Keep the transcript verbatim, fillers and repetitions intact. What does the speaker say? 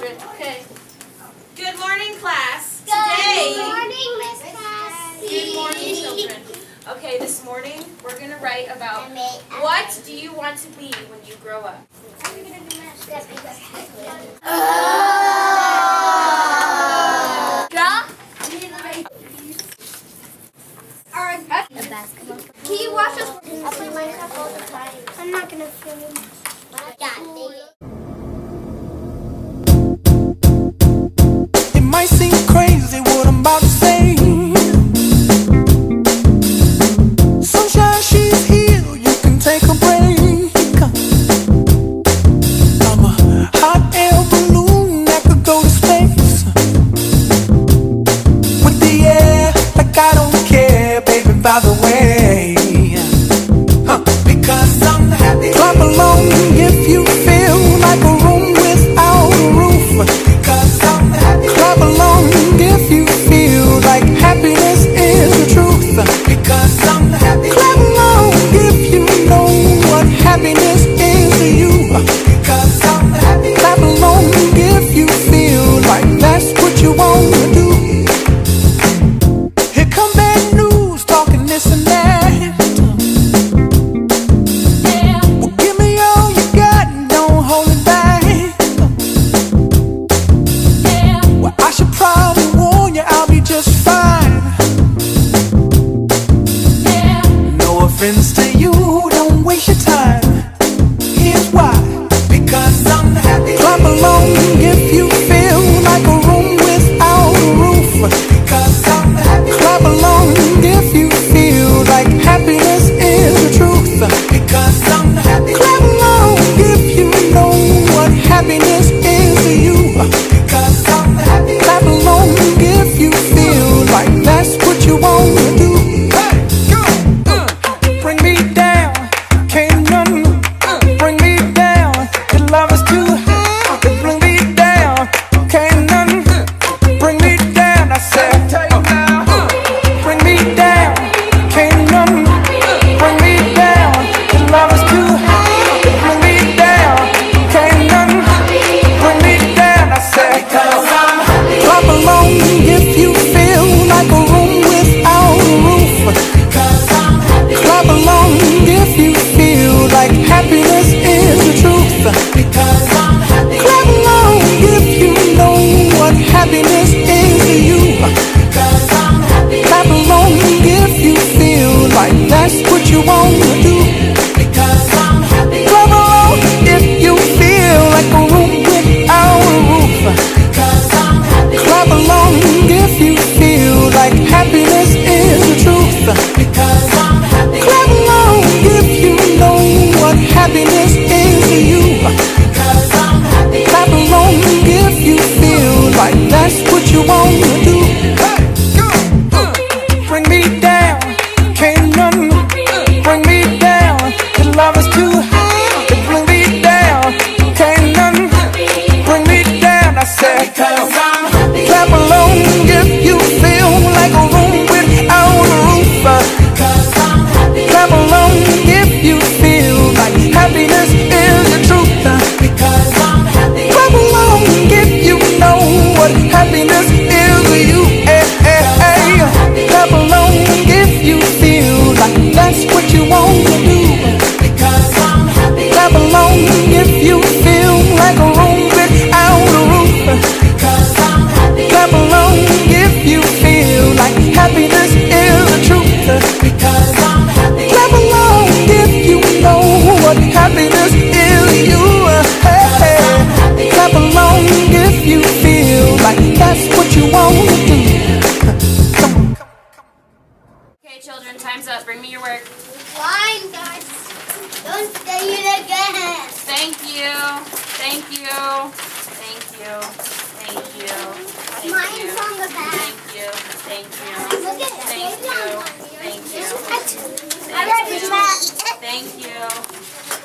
children. Okay. Good morning, class. Today. Good morning, Miss Cassie. Good morning, children. Okay, this morning we're going to write about what do you want to be when you grow up? Draw. A basketball. Can you watch us? I play Minecraft all the time. I'm not gonna film. It might seem crazy what I'm about to say. Sunshine, she's here, you can take a break. I'm a hot air balloon that could go to space. With the air, like I don't care, baby, by the way. Huh. Because I'm happy. Clap along if you feel like a room without a roof. Because I'm happy. Clap along if you feel like happiness is the truth. Because I'm happy. Clap along if you know what happiness is to you. Because I'm happy. Clap along if you feel like that's what you want to do. Here come bad news, talking this and that. Yeah. Well, give me all you got and don't hold it back. Yeah. Well, I should probably warn you, I'll be just fine. Yeah. No offense to you, don't waste your time. Here's why. Because I'm happy. Clap along if you feel like a room without a roof. Because I'm happy. Clap along if you feel like happiness is the truth. Because I'm happy. Clap along if you know what happiness is to you. Because I'm happy. Clap along if you feel like that's what you want to do. Hey, go, uh, bring me down, can't none bring me down. Your love is too high, bring me down, can't none bring me down. I said, uh, bring me down, can't none bring me down. Your love is too high, bring me down, can't none bring me down. I said, clap along if you feel like a room without a roof. Clap along if you feel like happiness is the truth. Because I'm happy. Clap along if you know what happiness is to you. Because I'm happy. Clap along if you feel like that's what you want to do. Because I'm happy. Clap along if you feel like a room without a roof. Because I'm happy. Clap along if you feel like happiness is the truth. Because I'm happy. Clap along if you know what happiness is to you. Because I'm happy. Clap along if you feel like that's what you want to do. Hey, go, uh, bring me down, can't none bring me down. Your love is too high, bring me down, can't none bring me down. I said, because I'm happy. Clap along if you feel like a room without a roof. Because I'm happy. Clap along if you feel like happiness is the truth. Because I'm happy. Clap along if you know what happiness is to you. Hey, hey, hey. Clap along if you feel like that's what you want to do. Because I'm happy. Clap along if you feel like a room without a roof. Because I'm happy. Clap along if you feel like happiness is the truth. Because I'm happy. Clap along if you know what happiness is to you. Hey, hey. Clap along if you feel like that's what you want to do. Come on. Okay, children, time's up. Bring me your work. Fine, guys. Don't say it again. Thank you. Thank you. Thank you. Thank you. Thank Mine's you. on the back. Thank you. Thank you. Look at Thank you. Thank you. I read this. Thank you.